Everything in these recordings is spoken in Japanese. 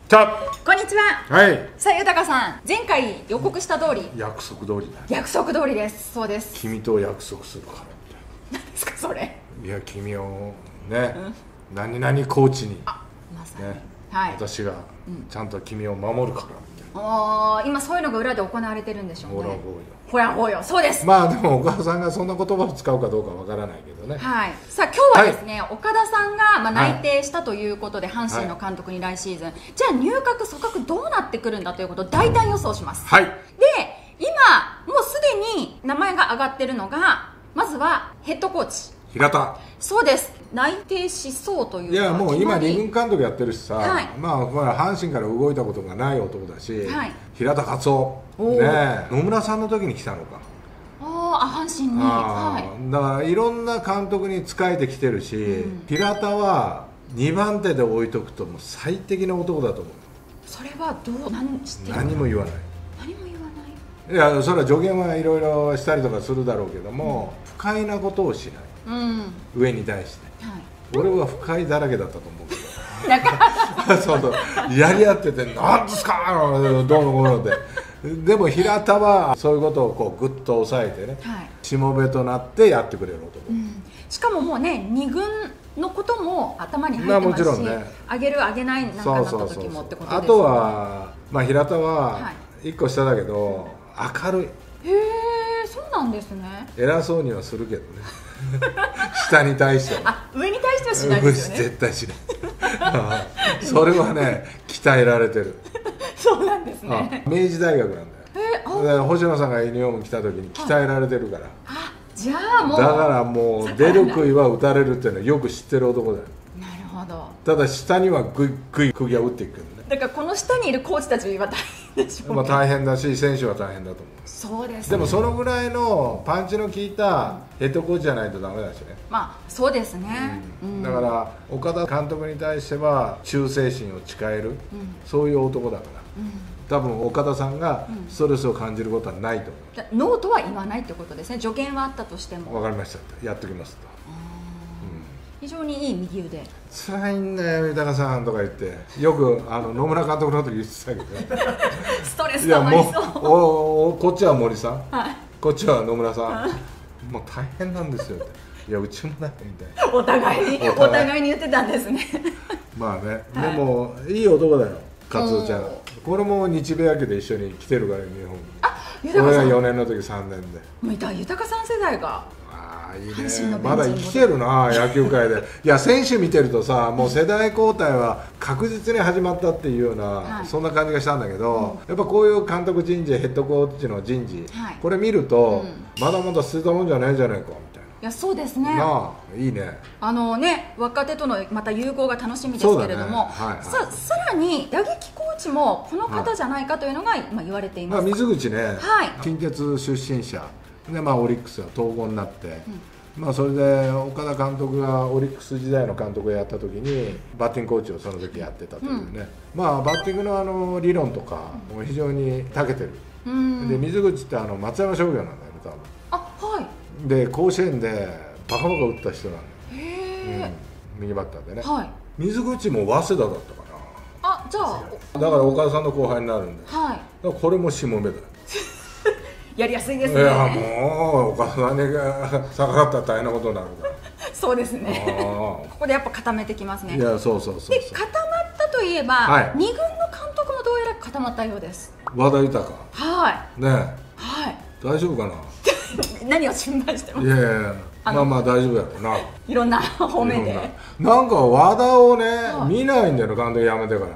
こんにちは。 はい。 さあ、豊さん、前回予告した通り。 約束通りだ。 約束通りです。そうです。 君と約束するから何ですかそれ。 いや、君をね、何々コーチにまさに、 ね、 はい、 私がちゃんと君を守るからみたいな。今そういうのが裏で行われてるんでしょうね。 ほらほうよ。 ほやほうよ。そうです。 まあでも岡田さんがそんな言葉を使うかどうかわからないけどね。 はい。さあ今日はですね、岡田さんが内定したということで、阪神の監督に来シーズン、じゃあ入閣組閣どうなってくるんだということを大胆予想します。 はい。 で、今もうすでに名前が挙がってるのが、まずはヘッドコーチ平田。 そうです。内定しそうというか。 いやもう今二軍監督やってるしさ、 はい、 まあほら阪神から動いたことがない男だし、はい、平田勝夫ね、野村さんの時に来たのか。 阪神に、はい、 だからいろんな監督に仕えてきてるし、平田は2番手で置いとくともう最適な男だと思う。 それはどう何してるの？ 何も言わない。 何も言わない。 いやそれは助言はいろいろしたりとかするだろうけども、不快なことをしない、上に対して、はい、俺は不快だらけだったと思うけどそうそうやり合ってて何ですかどうのこうのででも平田はそういうことをこうグッと抑えてね、はい、しもべとなってやってくれる男、 しかももうね2軍のことも頭に入ってますし、もちろんね、上げる上げないなんかなった時もってことですね。 あとは、まあ、平田は1個下だけど、明るい。 へえ、そうなんですね。 偉そうにはするけどね下に対しては。 上に対してはしないですよね。 絶対しないそれはね鍛えられてるそうなんですね。 明治大学なんだよ。星野さんがユニフォーム着た時に鍛えられてるから、 じゃあもうだからもう出る杭は打たれるっていうのはよく知ってる男だよ。 なるほど。 ただ下にはグイグイ釘は打っていくけどね。 だからこの下にいるコーチたちは大変でしょうね。 大変だし選手は大変だと思う。 そうですね。 でもそのぐらいのパンチの効いたヘッドコーチじゃないとダメだしね。 まあそうですね、 だから岡田監督に対しては忠誠心を誓える、そういう男だから、多分岡田さんがストレスを感じることはないと思う。 ノーとは言わないってことですね。助言はあったとしても分かりましたやっときますと。 非常にいい右腕。 辛いんだよ豊さんとか言ってよく野村監督の時言ってたけどストレス溜まりそう。 こっちは森さん、 はい、 こっちは野村さんもう大変なんですよって。いやうちもだみたいな。 お互いに言ってたんですねまあね、でもいい男だよ勝夫ちゃん。これも日米野球で一緒に来てるから日本に。俺が4年の時3年で。 もう豊さん世代がいいね、まだ生きてるな野球界で。いや選手見てるとさ、もう世代交代は確実に始まったっていうような、そんな感じがしたんだけど、やっぱこういう監督人事ヘッドコーチの人事、これ見ると、まだまだ捨てたもんじゃないじゃないかみたいな。 いやそうですね。 いいね。 若手とのまた融合が楽しみですけれども、さらに打撃コーチもこの方じゃないかというのが今言われています。 水口ね、近鉄出身者で、オリックスが統合になって、それで岡田監督がオリックス時代の監督をやった時にバッティングコーチをその時やってたというね、バッティングの理論とかも非常に長けてる。で水口って松山商業なんだよね多分。で甲子園でバカバカ打った人なんだよ、右バッターでね。水口も早稲田だったかな。 じゃあだから岡田さんの後輩になるんで、だからこれもしもべだよ。 やりやすいですね。 いやもう岡田さんに逆らったら大変なことになるからそうですねここでやっぱ固めてきますね。 いやそうで固まったといえば、2軍の監督もどうやら固まったようです。 和田豊。ね大丈夫かな何を心配してます？ いやいや大丈夫やろうな。 いろんな方面でなんか和田をね見ないんだよ監督辞めてから。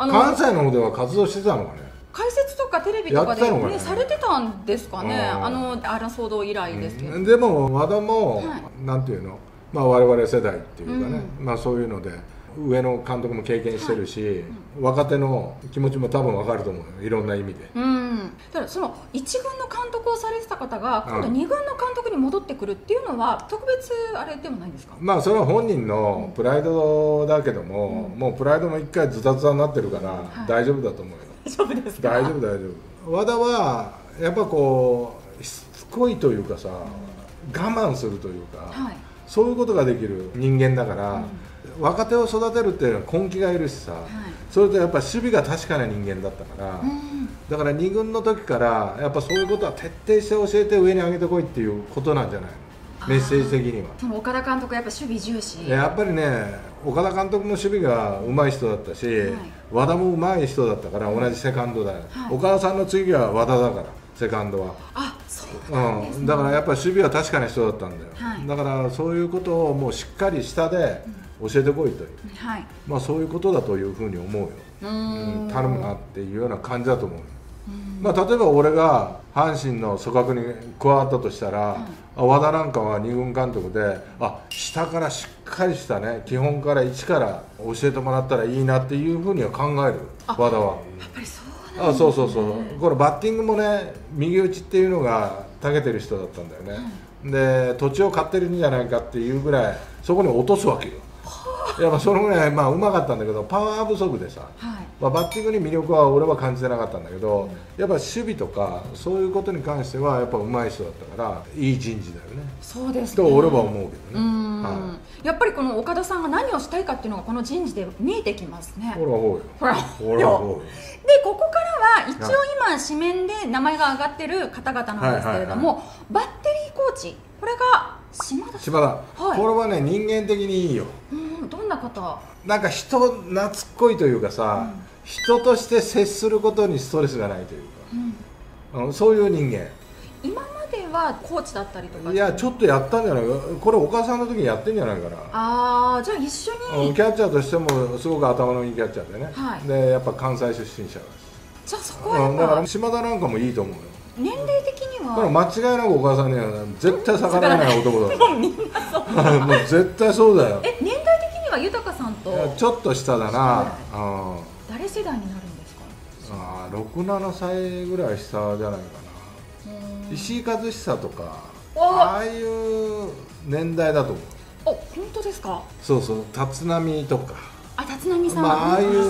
関西の方では活動してたのかね。 解説とかテレビとかでされてたんですかね。騒動以来ですけど。 でも和田もなんていうの、我々世代っていうかね、そういうので上の監督も経験してるし、若手の気持ちも多分分かると思うよ、いろんな意味で。 ただその1軍の監督をされてた方が今度2軍の監督に戻ってくるっていうのは特別あれでもないんですか？ それは本人のプライドだけども、もうプライドも一回ズタズタになってるから大丈夫だと思うよ。 大丈夫ですか？ 大丈夫。和田はやっぱこうしつこいというかさ、我慢するというか、そういうことができる人間だから、 若手を育てるっていうのは根気がいるしさ、それとやっぱ守備が確かな人間だったから、だから2軍の時からやっぱそういうことは徹底して教えて上に上げてこいっていうことなんじゃないの、メッセージ的には。 その岡田監督はやっぱ守備重視。 やっぱりね、岡田監督も守備が上手い人だったし、和田も上手い人だったから同じセカンドだよ、岡田さんの次は和田だからセカンドは。 そうなんですね。 だからやっぱり守備は確かな人だったんだよ、だからそういうことをもうしっかり下で教えてこいという、まあそういうことだというふうに思うよ。頼むなっていうような感じだと思う。まあ例えば俺が阪神の組閣に加わったとしたら、和田なんかは2軍監督で、下からしっかりしたね、基本から一から教えてもらったらいいなっていうふうには考える、和田は。 やっぱりそうなんですね。そうこれバッティングもね、右打ちっていうのが長けてる人だったんだよね、で土地を買ってるんじゃないかっていうぐらいそこに落とすわけよ。やっぱそのぐらい、うまかったんだけど、パワー不足でさ、バッティングに魅力は俺は感じてなかったんだけど、やっぱ守備とかそういうことに関してはやっぱ上手い人だったからいい人事だよね。 そうですね。 と俺は思うけどね。 やっぱりこの岡田さんが何をしたいかっていうのがこの人事で見えてきますね。 ほらほらでここからは一応今紙面で名前が挙がってる方々なんですけれども、バッテリーコーチ、これが島田。 これはね、人間的にいいよ。 どんな方？ なんか人懐っこいというかさ、人として接することにストレスがないというか、そういう人間。 今まではコーチだったりとか。 いや、ちょっとやったんじゃないか、これお母さんの時にやってんじゃないかな。 じゃあ一緒に。 キャッチャーとしてもすごく頭のいいキャッチャーでね、でやっぱ関西出身者だし、 じゃあそこはだから島田なんかもいいと思うよ。 年齢的にはこれ間違いなくお母さんには絶対逆らえない男だ。 もうみんなそうもう絶対そうだよ。 年代的には豊さんとちょっと下だな。 誰世代になるんですか ？6、7歳ぐらい下じゃないかな。石井一久とかああいう年代だと思う。 本当ですか？ そう立浪とか。 立浪さん。 ああいう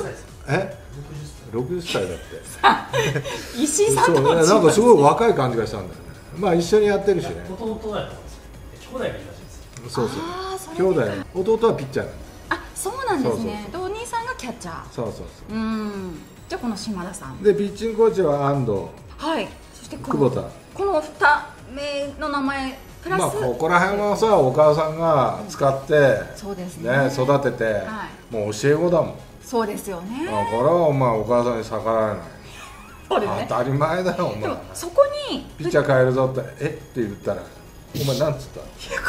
60歳だって石井さんともなんかすごい若い感じがしたんだよね。一緒にやってるしね。 弟だと思うんですよ。兄弟がいるらしいです。 兄弟。弟はピッチャー。 そうなんですね。お兄さんがキャッチャー。じゃあこの島田さんで、ピッチングコーチは安藤。 そして久保田。 この2名の名前プラス、 ここら辺はさ、お母さんが使ってそうですね、 育てて、もう教え子だもん。 そうですよね。 これはお前お母さんに逆らえない。 そうですね。 当たり前だよお前。 でもそこにピッチャー変えるぞってって言ったら、お前なんつった？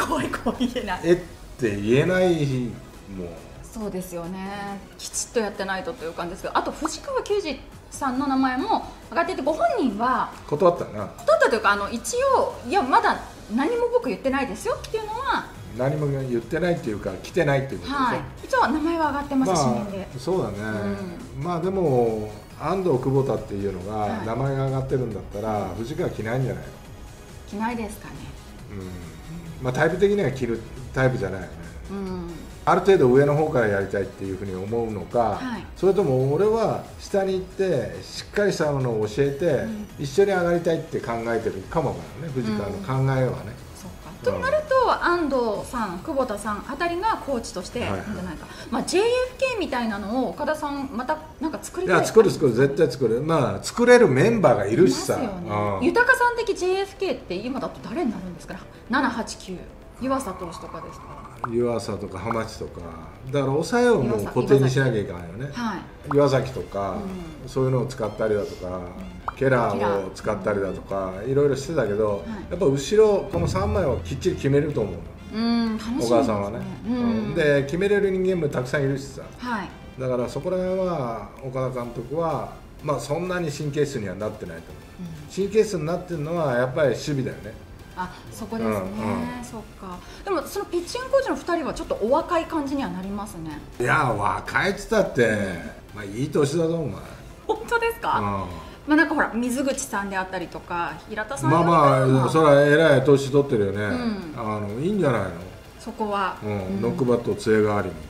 怖い言えない。 って言えないもう。 そうですよね。きちっとやってないとという感じですけど、あと藤川球児さんの名前も上がっていて、ご本人は断ったな。 断ったというか、一応まだ何も僕言ってないですよっていうのは。 何も言ってないっていうか来てないっていうことでしょ。 一応名前は上がってます、紙面で。 そうだね。でも安藤久保田っていうのが名前が上がってるんだったら、藤川着ないんじゃないの？ 着ないですかね。 タイプ的には着るタイプじゃないよね。ある程度上の方からやりたいっていうふうに思うのか、それとも俺は下に行ってしっかりしたものを教えて、一緒に上がりたいって考えてるかもわからないね、藤川の考えはね。 となると安藤さん、久保田さんあたりがコーチとしてなんじゃないか、JFK みたいなのを岡田さんまたなんか作りたい。いや、 作る絶対作る。作れるメンバーがいるしさ。 豊さん的 JFK って今だと誰になるんですか？7、8、9、湯浅投手とかですか？ 湯浅とか浜地とか、だから抑えをもう固定にしなきゃいけないよね。岩崎とか、そういうのを使ったりだとか、ケラーを使ったりだとかいろいろしてたけど、やっぱ後ろこの3枚はきっちり決めれると思うの、お母さんはね。で決めれる人間もたくさんいるしさ、だからそこら辺は岡田監督はそんなに神経質にはなってないと思う。神経質になってるのはやっぱり守備だよね。 そこですね。そっか。でもそのピッチングコーチの2人はちょっとお若い感じにはなりますね。 いや、若いっつったっていい年だぞお前。 本当ですか？なんかほら水口さんであったりとか平田さんそれはえらい年取ってるよね。いいんじゃないのそこは。 ノックバット杖代わりに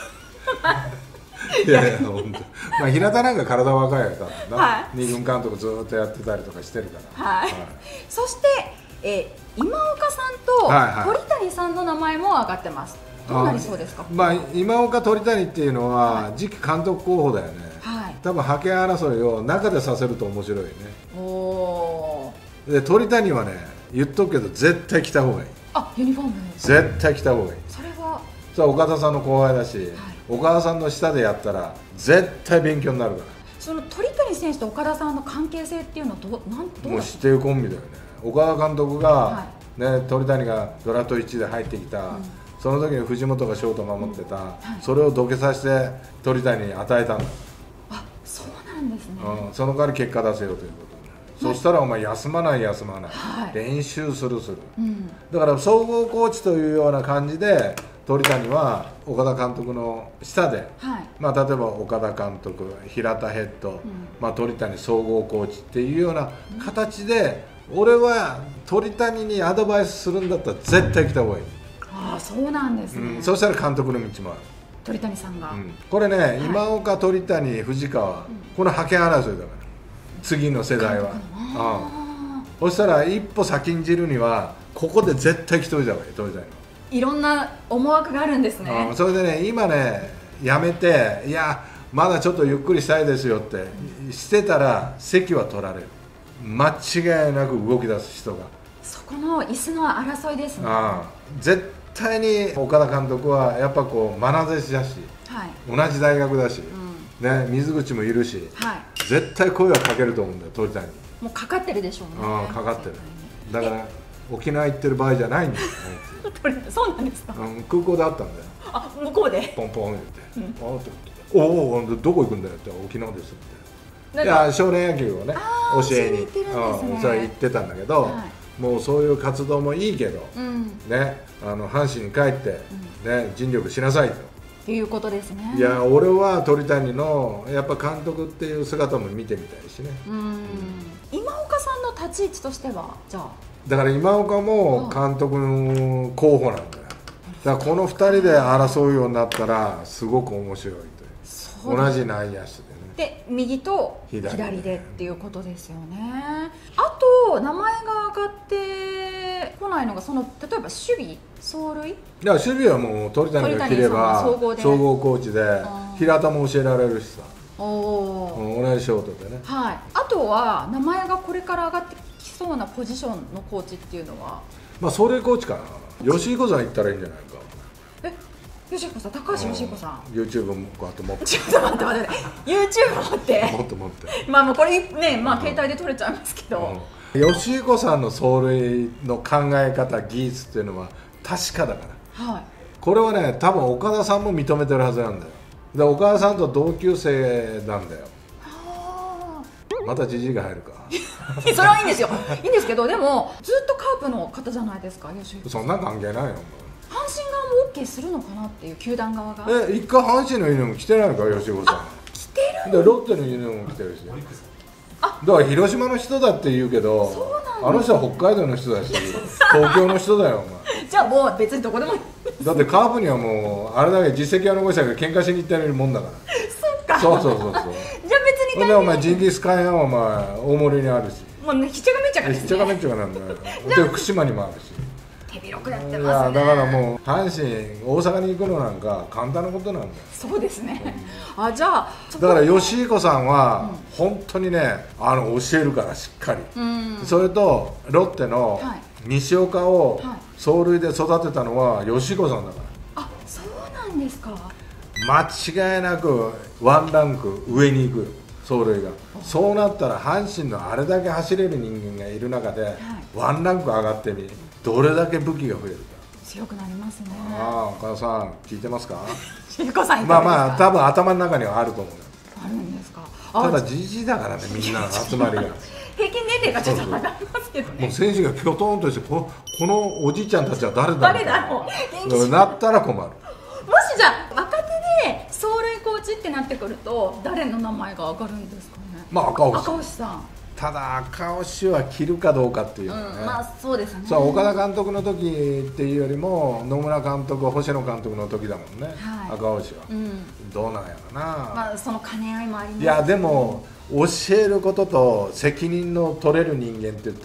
っていや本当。平田なんか体若いやつだもんな。2軍監督ずっとやってたりとかしてるから。 そして今岡さんと鳥谷さんの名前も挙がってます。どうなりそうですか？ 今岡鳥谷っていうのは次期監督候補だよね。多分覇権争いを中でさせると面白いね。で鳥谷はね、言っとくけど絶対着た方がいい。 ユニフォーム絶対着た方がいい。 それは岡田さんの後輩だし、岡田さんの下でやったら絶対勉強になるから。 その鳥谷選手と岡田さんの関係性っていうのはどうもう師弟コンビだよね。岡田監督が、鳥谷がドラフト1で入ってきた、その時に藤本がショート守ってた、それをどけさせて鳥谷に与えたんだ。 そうなんですね。 その代わり結果出せよということで、そしたらお前休まない、練習する、だから総合コーチというような感じで鳥谷は岡田監督の下で、例えば岡田監督、平田ヘッド、鳥谷総合コーチっていうような形で、俺は鳥谷にアドバイスするんだったら絶対来た方がいい。 そうなんですね。 そうしたら監督の道もある。 鳥谷さんが、 これね、今岡、鳥谷、藤川、この覇権争いだから、次の世代は。そしたら一歩先んじるにはここで絶対来といた方がいい。鳥谷のいろんな思惑があるんですね。 それでね、今ねやめて、いやまだちょっとゆっくりしたいですよってしてたら席は取られる。間違いなく動き出す人が、 そこの椅子の争いですね。 絶対に岡田監督はやっぱこう眼差しだし、同じ大学だし、水口もいるし、絶対声はかけると思うんだよ、鳥谷に。 もうかかってるでしょうね。 かかってる。だから沖縄行ってる場合じゃないんだよ。 そうなんですか？ 空港で会ったんだよ。 向こうでポンポン言って、おおどこ行くんだよって、沖縄ですって。いや少年野球をね教えにそれ行ってたんだけど、もうそういう活動もいいけど、ね、阪神に帰ってね尽力しなさいということですね。 いや俺は鳥谷のやっぱ監督っていう姿も見てみたいしね。 今岡さんの立ち位置としてはじゃあだから今岡も監督の候補なんだよ。だからこの2人で争うようになったらすごく面白いという。同じ内野手で右と左でっていうことですよね。あと名前が上がってこないのが、その例えば守備、走塁。 いや守備はもう鳥谷が切れば総合コーチで、平田も教えられるしさ、同じショートでね。あとは名前がこれから上がってきそうなポジションのコーチっていうのは、 走塁コーチかな。吉彦さん行ったらいいんじゃないか。 吉彦さん、高橋吉彦さん、 YouTube もこうやって持って、 ちょっと待って YouTube 持って持ってもうこれね、携帯で撮れちゃいますけど、 吉彦さんの走塁の考え方、技術っていうのは確かだから、これはね多分岡田さんも認めてるはずなんだよ。で岡田さんと同級生なんだよ。またジジイが入るかそれはいいんですよ、いいんですけど、でもずっとカープの方じゃないですか、吉彦さん。 そんな関係ないよ。 阪神側も OK するのかなっていう、球団側が。 一回阪神のユニフォーム着てないのか、吉彦さん。 着てる。 でロッテのユニフォーム着てるし、だから広島の人だって言うけど、あの人は北海道の人だし東京の人だよお前。 じゃあもう別にどこでもいい。 だってカープにはもうあれだけ実績は残したけど喧嘩しに行ってるもんだから。そうそうじゃあ別にでお前ジンギスカンはお前大森にあるし、 もうね、ひっちゃかめっちゃかですね。 ひっちゃかめっちゃかなんだよ。で福島にもあるし、 手広くやってますね。 だからもう阪神大阪に行くのなんか簡単なことなんだよ。 そうですね。じゃあだから吉彦さんは本当にね教えるからしっかり。それとロッテの西岡を走塁で育てたのは吉彦さんだから。 そうなんですか。 間違いなくワンランク上に行く走塁が。そうなったら阪神のあれだけ走れる人間がいる中で、ワンランク上がってみ、どれだけ武器が増えるか。 強くなりますね。 岡田さん聞いてますか。 吉彦さんいかがですか。 多分頭の中にはあると思う。 あるんですか。 ただじじいだからね、みんなの集まりが平均年齢がちょっと上がりますけどね。 もう選手がきょとんとしてこのおじいちゃんたちは誰だろうなったら困る。 もしじゃあ若手で走塁コーチってなってくると誰の名前が上がるんですかね。 赤星さん。 ただ赤星は着るかどうかっていうね。 そうですね。 岡田監督の時っていうよりも野村監督、星野監督の時だもんね、赤星は。どうなんやろな。 その兼ね合いもあります。 いやでも教えることと責任の取れる人間って言ったら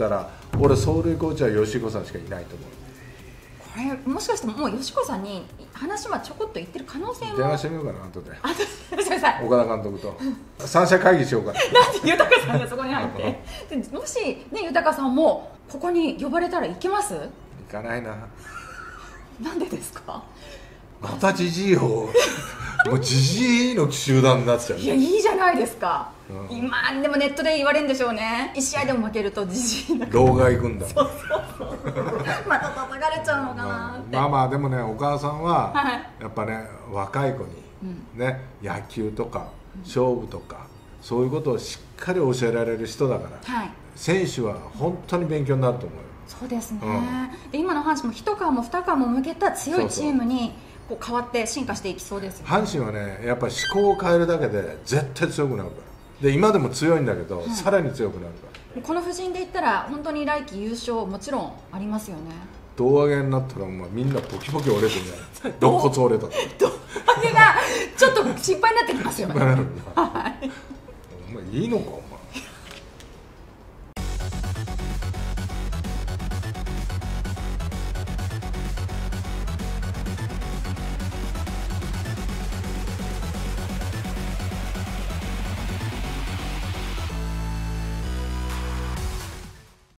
俺走塁コーチは吉彦さんしかいないと思う。 これもしかしてもう吉子さんに話はちょこっと言ってる可能性も。 電話してみようかな後で。 すみません。 岡田監督と三者会議しようかな。 なんで豊さんがそこに入ってでもしね豊さんもここに呼ばれたら行けます？ 行かないな。 なんでですか？ またジジイをもうジジイの集団になっちゃう。 いやいいじゃないですか、 うん、 今でもネットで言われるんでしょうね。1試合でも負けるとジジイな老害軍団。 そうまた叩かれちゃうのかなって。 まあまあでもねお母さんははいやっぱね若い子にね、野球とか勝負とかそういうことをしっかり教えられる人だから、 はい、 選手は本当に勉強になると思うよ。 そうですね、で今の阪神も1皮も2皮も向けた強いチームにこう変わって進化していきそうですよね。 阪神はねやっぱり思考を変えるだけで絶対強くなるからで今でも強いんだけど、さらに強くなるから。 この布陣で言ったら本当に来季優勝もちろんありますよね。 胴上げになったらお前みんなポキポキ折れてんじゃない肋骨折れたと胴上げがちょっと心配になってきますよね。 心配になるんだお前いいのかお前